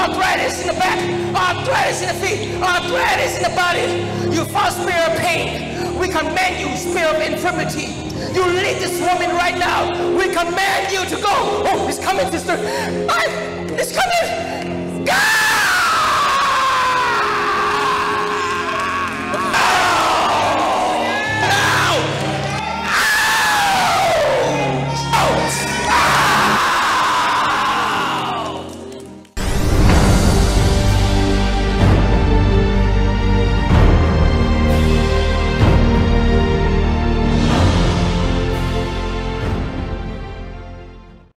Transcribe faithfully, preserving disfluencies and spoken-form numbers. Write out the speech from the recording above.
arthritis in the back, arthritis in the feet, arthritis in the body. You found spirit of pain. We command you, spirit of infirmity. You lead this woman right now. We command you to go. Oh, it's coming, sister. I, it's coming.